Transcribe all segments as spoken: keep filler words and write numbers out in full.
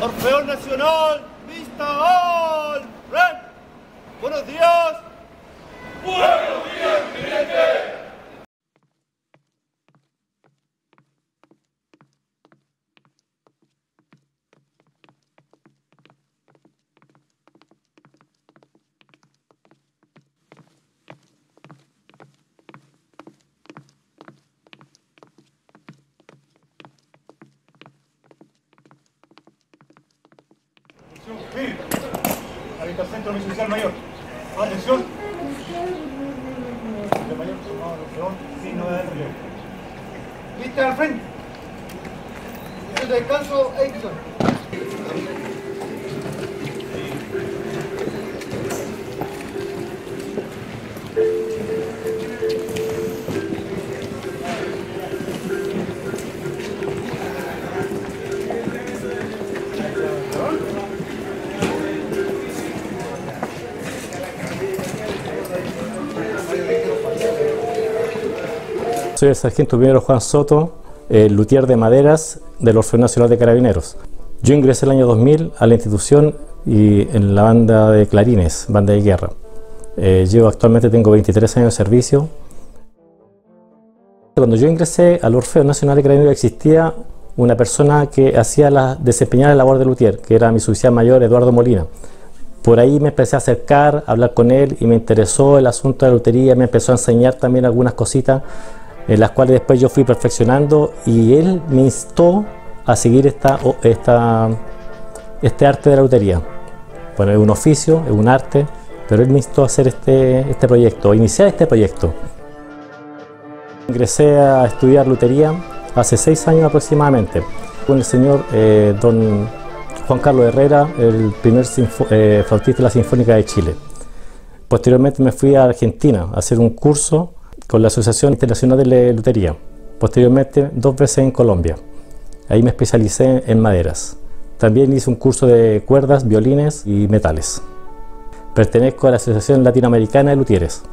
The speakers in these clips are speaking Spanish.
Orfeón Nacional, vista al rey. Buenos días. Buenos días, teniente. Bien. Ahorita centro, mi oficial mayor. Atención. El mayor sumado al peón, sin novedad de relevo. Vista al frente. El descanso, Eichmann. Soy el sargento primero Juan Soto, el luthier de maderas del Orfeón Nacional de Carabineros. Yo ingresé el año dos mil a la institución y en la banda de clarines, banda de guerra. Eh, yo actualmente tengo veintitrés años de servicio. Cuando yo ingresé al Orfeón Nacional de Carabineros existía una persona que hacía la, desempeñar la labor de luthier, que era mi suboficial mayor Eduardo Molina. Por ahí me empecé a acercar, a hablar con él y me interesó el asunto de la lutería, me empezó a enseñar también algunas cositas en las cuales después yo fui perfeccionando y él me instó a seguir esta, esta, este arte de la lutería. Bueno, es un oficio, es un arte, pero él me instó a hacer este, este proyecto, a iniciar este proyecto. Ingresé a estudiar lutería hace seis años aproximadamente con el señor eh, don Juan Carlos Herrera, el primer eh, flautista de la Sinfónica de Chile. Posteriormente me fui a Argentina a hacer un curso con la Asociación Internacional de Lutería. Posteriormente, dos veces en Colombia. Ahí me especialicé en maderas. También hice un curso de cuerdas, violines y metales. Pertenezco a la Asociación Latinoamericana de Luthieres.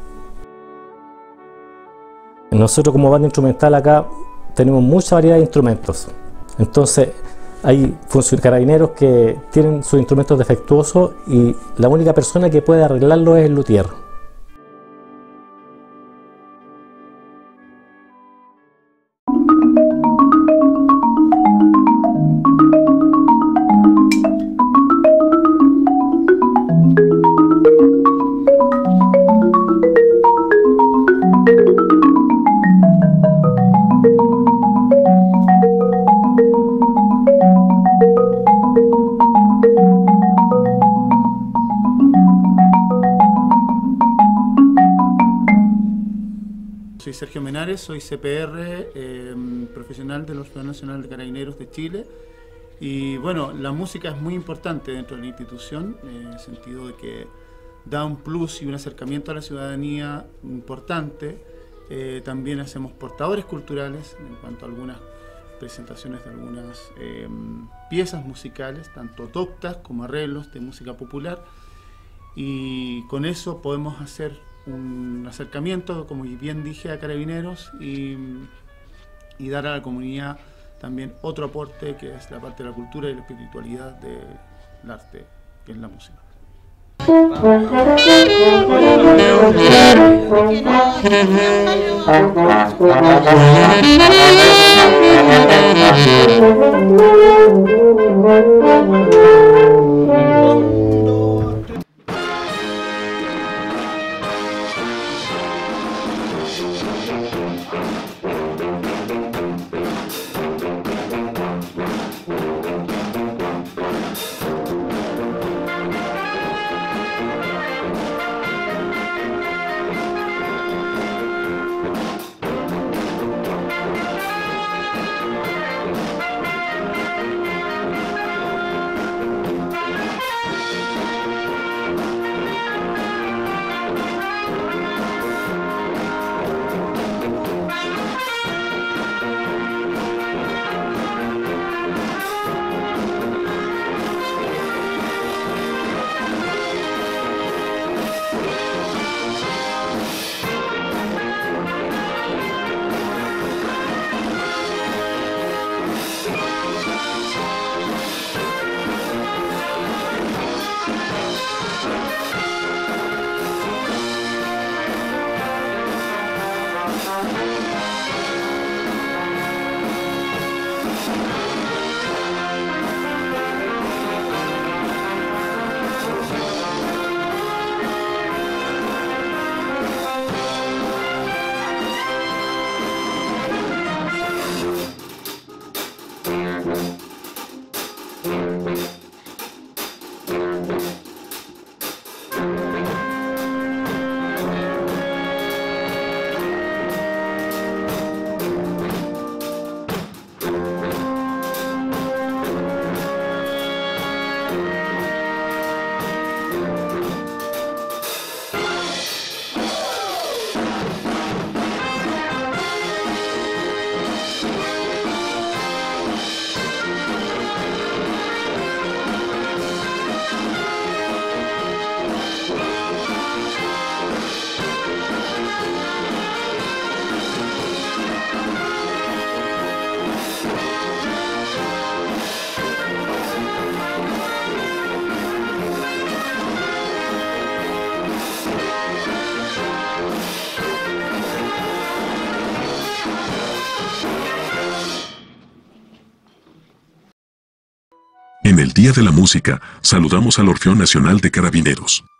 Nosotros como banda instrumental acá tenemos mucha variedad de instrumentos. Entonces, hay carabineros que tienen sus instrumentos defectuosos y la única persona que puede arreglarlo es el luthier. Soy Sergio Menares, soy C P R, eh, profesional del Orfeón Nacional de Carabineros de Chile. Y bueno, la música es muy importante dentro de la institución, en el sentido de que da un plus y un acercamiento a la ciudadanía importante. Eh, también hacemos portadores culturales en cuanto a algunas presentaciones de algunas eh, piezas musicales, tanto doctas como arreglos de música popular. Y con eso podemos hacer un acercamiento, como bien dije, a carabineros y, y dar a la comunidad también otro aporte, que es la parte de la cultura y la espiritualidad del arte, que es la música. En el Día de la Música, saludamos al Orfeón Nacional de Carabineros.